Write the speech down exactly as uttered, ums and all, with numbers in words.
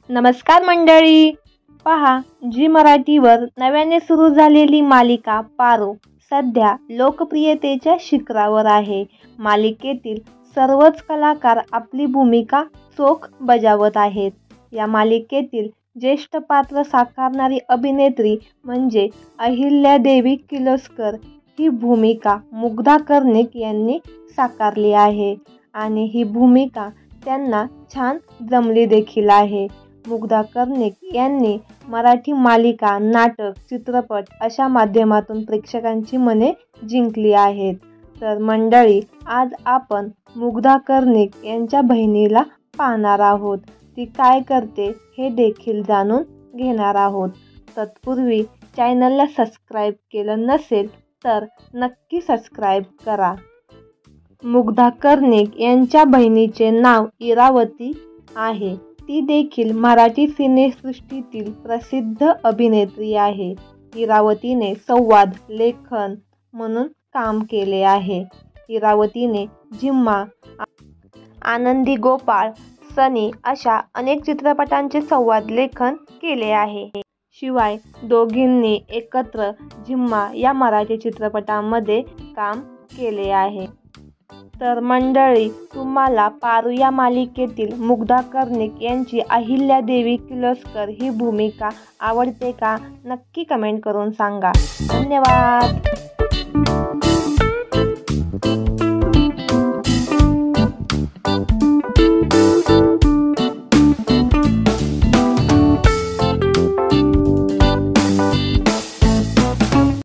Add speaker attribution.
Speaker 1: नमस्कार मंडळी, पहा झी मराठीवर नव्याने सुरू झालेली मालिका पारो सध्या लोकप्रियतेच्या शिखरावर आहे. मालिकेतील सर्वच कलाकार आपली भूमिका चोख बजावत आहेत. या मालिकेतील ज्येष्ठ पात्र साकारणारी अभिनेत्री म्हणजे अहिल्यादेवी किर्लोस्कर ही भूमिका मुग्धा कर्णिक यांनी साकारली आहे आणि ही भूमिका त्यांना छान जमली देखील आहे. मुग्धा कर्णिक यांनी मराठी मालिका, नाटक, चित्रपट अशा माध्यमातून प्रेक्षकांची मने जिंकली आहेत. तर मंडळी, आज आपण मुग्धा कर्णिक यांच्या बहिणीला पाहणार आहोत. ती काय करते हे देखील जाणून घेणार आहोत. तत्पूर्वी चॅनलला सबस्क्राईब केलं नसेल तर नक्की सबस्क्राईब करा. मुग्धा कर्णिक यांच्या बहिणीचे नाव इरावती आहे. ती देखील मराठी सिनेसृष्टीतील प्रसिद्ध अभिनेत्री आहे. इरावतीने संवाद लेखन म्हणून काम केले आहे. इरावतीने झिम्मा, आनंदी गोपाळ, सनी अशा अनेक चित्रपटांचे संवाद लेखन केले आहे. शिवाय दोघींनी एकत्र झिम्मा या मराठी चित्रपटामध्ये काम केले आहे. तर मंडळी, तुम्हाला पारो या मालिकेतील मुग्धा कर्णिक यांची अहिल्यादेवी किर्लोस्कर ही भूमिका आवडते का? नक्की कमेंट करून सांगा. धन्यवाद.